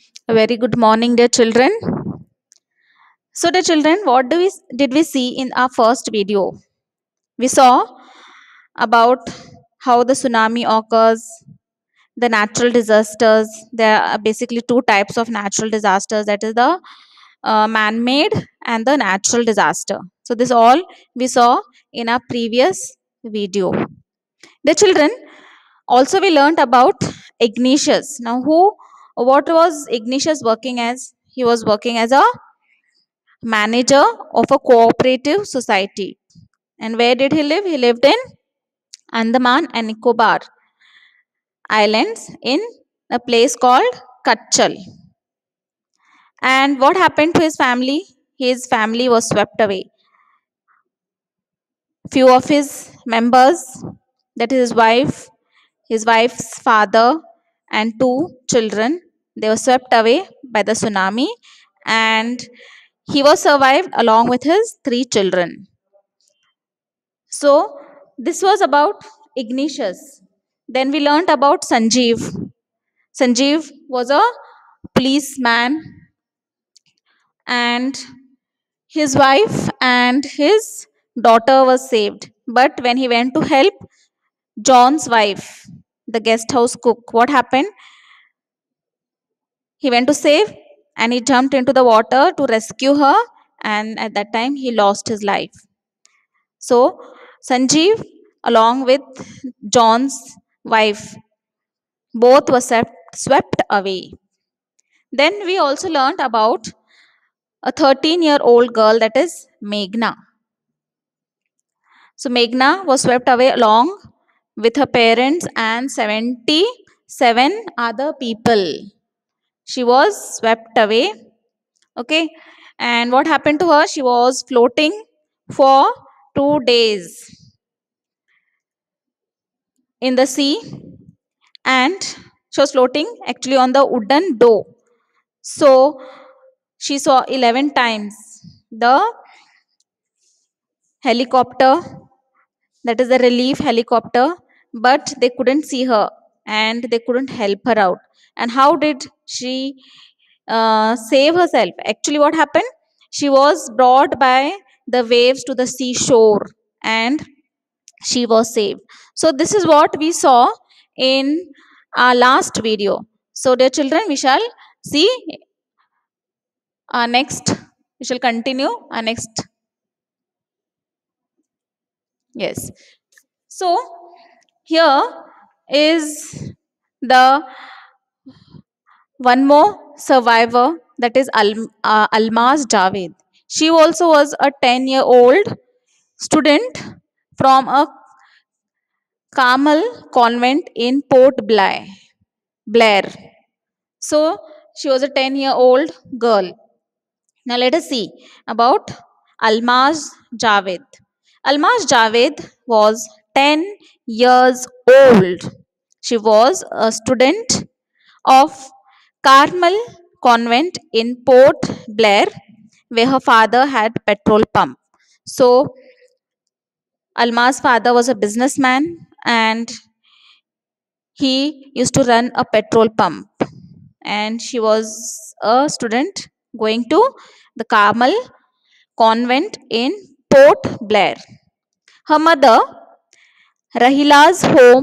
A very good morning, dear children. So, dear children, what did we see in our first video? We saw about how the tsunami occurs, the natural disasters. There are basically two types of natural disasters. That is the man-made and the natural disaster. So, this all we saw in our previous video. The children, also we learnt about Ignatius. Now, what was Ignatius working as? He was working as a manager of a cooperative society. And where did he live? He lived in Andaman and Nicobar Islands in a place called Kachal. And what happened to his family? His family was swept away. Few of his members, that is his wife's father, and two children, they were swept away by the tsunami, and he was survived along with his three children. So, this was about Ignatius. Then we learnt about Sanjeev. Sanjeev was a policeman, and his wife and his daughter was saved. But when he went to help John's wife, the guest house cook, what happened? He went to save and he jumped into the water to rescue her, and at that time he lost his life. So, Sanjeev, along with John's wife, both were swept away. Then we also learned about a 13-year-old girl, that is Meghna. So, Meghna was swept away along with her parents and 77 other people. She was swept away. Okay. And what happened to her? She was floating for 2 days in the sea, and she was floating actually on the wooden dough. So she saw 11 times the helicopter, that is the relief helicopter, but they couldn't see her and they couldn't help her out. And how did she save herself? Actually, what happened? She was brought by the waves to the seashore and she was saved. So, this is what we saw in our last video. So, dear children, we shall see our next, we shall continue our next. Yes. So, here is the one more survivor, that is Almaz Javed. She also was a 10-year-old student from a Carmel convent in Port Blair. So she was a 10-year-old girl. Now let us see about Almaz Javed. Almaz Javed was 10 years old. She was a student of Carmel convent in Port Blair, where her father had petrol pump. So Alma's father was a businessman and he used to run a petrol pump, and she was a student going to the Carmel convent in Port Blair. Her mother, Rahila's home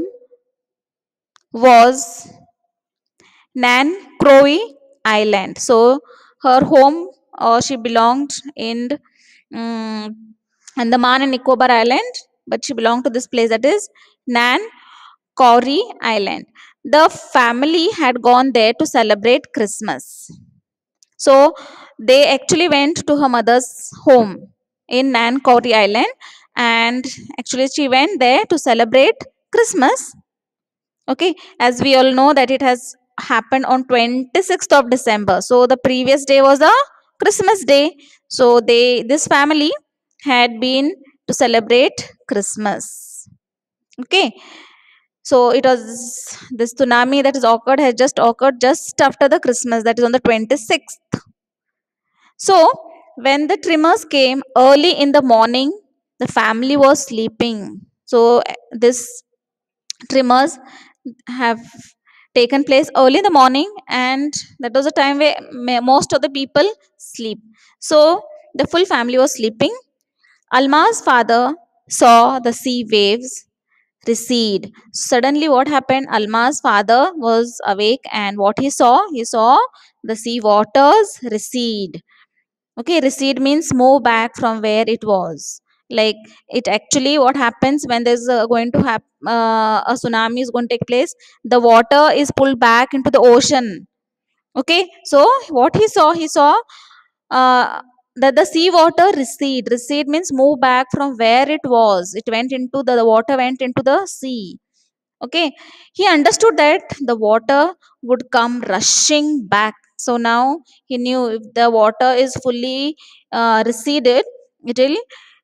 was Nancrowe Island. So her home, she belonged in Andaman and Nicobar Island, but she belonged to this place, that is Nancrowe Island. The family had gone there to celebrate Christmas. So they actually went to her mother's home in Nancrowe Island, and actually she went there to celebrate Christmas. Okay, as we all know that it has happened on 26th of December. So the previous day was a Christmas day. So this family had been to celebrate Christmas. Okay. So it was this tsunami that has just occurred just after the Christmas, that is on the 26th. So when the tremors came early in the morning, the family was sleeping. So this tremors have taken place early in the morning, and that was a time where most of the people sleep. So the full family was sleeping. Alma's father saw the sea waves recede. Suddenly what happened, Alma's father was awake, and what he saw the sea waters recede. Okay, recede means move back from where it was. Like, it actually, what happens when there's going to happen, a tsunami is going to take place, the water is pulled back into the ocean. Okay, so what he saw uh, that the sea water recede means move back from where it was. It went into the water went into the sea. Okay, he understood that the water would come rushing back. So now he knew if the water is fully receded, it will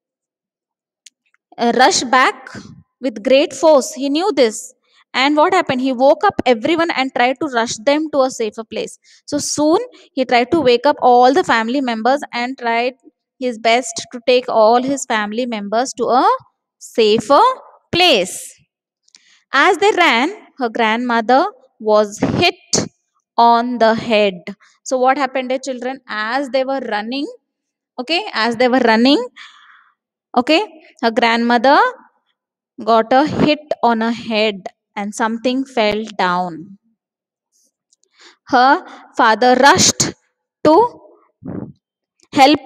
rush back with great force. He knew this. And what happened, he woke up everyone and tried to rush them to a safer place. So soon he tried to wake up all the family members and tried his best to take all his family members to a safer place. As they ran, her grandmother was hit on the head. So, what happened to children as they were running? Okay, as they were running, okay, her grandmother got a hit on her head and something fell down. Her father rushed to help.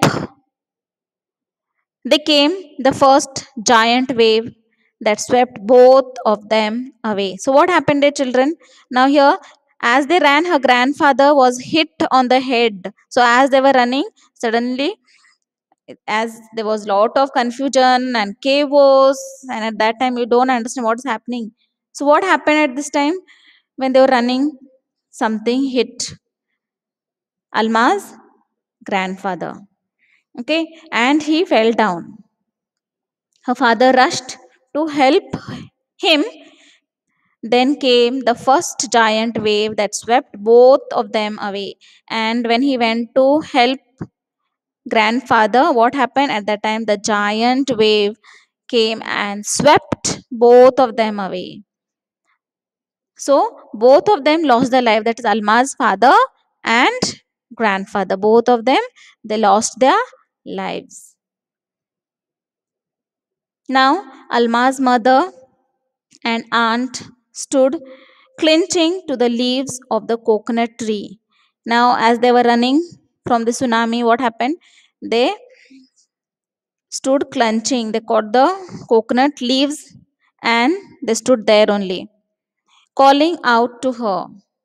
They came the first giant wave that swept both of them away. So, what happened to children? Now, here, as they ran, her grandfather was hit on the head. So, as they were running, suddenly, as there was lot of confusion and chaos, and at that time, you don't understand what is happening. So, what happened at this time when they were running? Something hit Alma's grandfather. Okay, and he fell down. Her father rushed to help him. Then came the first giant wave that swept both of them away. And when he went to help grandfather, what happened at that time? The giant wave came and swept both of them away. So both of them lost their life. That is Alma's father and grandfather. Both of them, they lost their lives. Now Alma's mother and aunt stood clinching to the leaves of the coconut tree. Now, as they were running from the tsunami, what happened? They stood clenching. They caught the coconut leaves and they stood there only, calling out to her.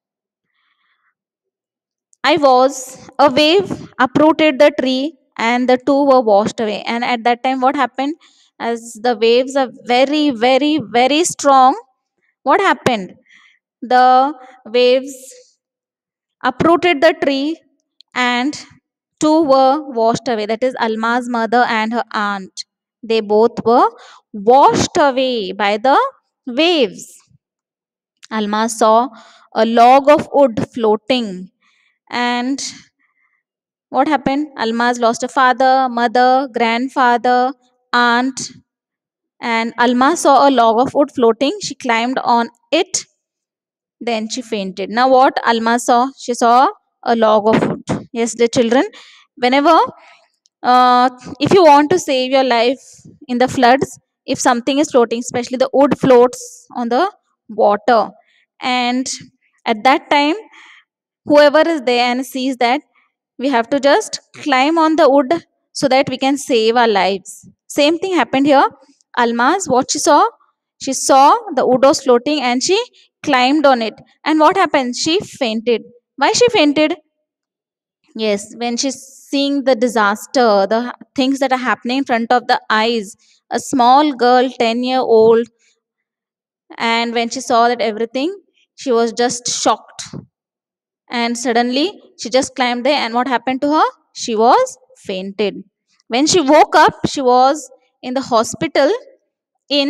I was, a wave uprooted the tree and the two were washed away. And at that time, what happened? As the waves are very, very, very strong, what happened? The waves uprooted the tree and two were washed away. That is Alma's mother and her aunt. They both were washed away by the waves. Alma saw a log of wood floating. And what happened? Alma's lost a father, mother, grandfather, aunt. And Alma saw a log of wood floating. She climbed on it. Then she fainted. Now, what Alma saw? She saw a log of wood. Yes, the children, whenever, uh, if you want to save your life in the floods, if something is floating, especially the wood floats on the water, and at that time, whoever is there and sees that, we have to just climb on the wood so that we can save our lives. Same thing happened here. Alma's, what she saw the wood was floating and she climbed on it. And what happened? She fainted. Why she fainted? Yes, when she's seeing the disaster, the things that are happening in front of the eyes, a small girl, 10-year-old, and when she saw that everything, she was just shocked. And suddenly, she just climbed there, and what happened to her? She was fainted. When she woke up, she was in the hospital in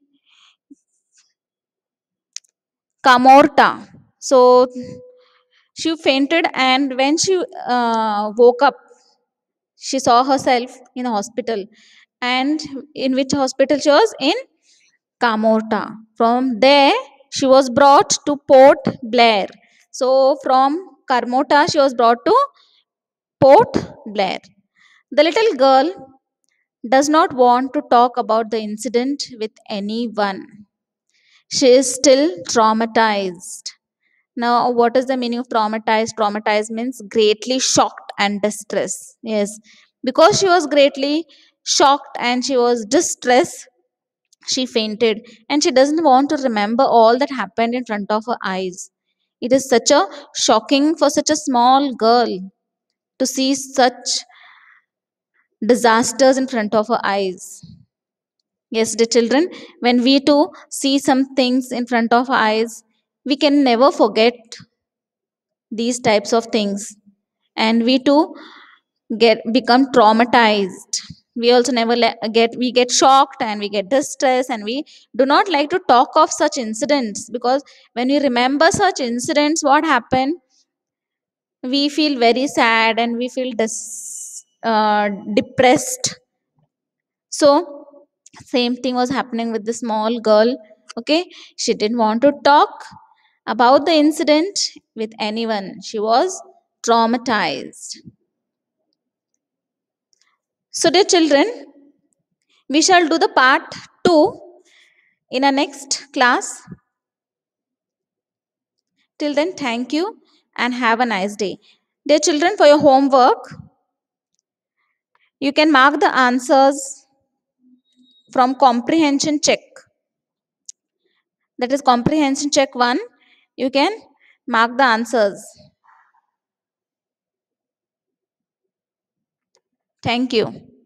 Kamorta. So she fainted, and when she woke up, she saw herself in a hospital. And in which hospital she was? In Kamorta. From there, she was brought to Port Blair. So from Carmota, she was brought to Port Blair. The little girl does not want to talk about the incident with anyone. She is still traumatized. Now, what is the meaning of traumatized? Traumatized means greatly shocked and distressed. Yes, because she was greatly shocked and she was distressed, she fainted and she doesn't want to remember all that happened in front of her eyes. It is such a shocking for such a small girl to see such disasters in front of her eyes. Yes, the children, when we too see some things in front of our eyes, we can never forget these types of things. And we too get become traumatized. We also never get shocked and we get distressed, and we do not like to talk of such incidents, because when we remember such incidents what happened, we feel very sad and we feel depressed. So same thing was happening with the small girl. Okay, she didn't want to talk about the incident with anyone. She was traumatized. So dear children, we shall do the part 2 in our next class. Till then, thank you and have a nice day. Dear children, for your homework, you can mark the answers from comprehension check. That is comprehension check 1. You can mark the answers. Thank you.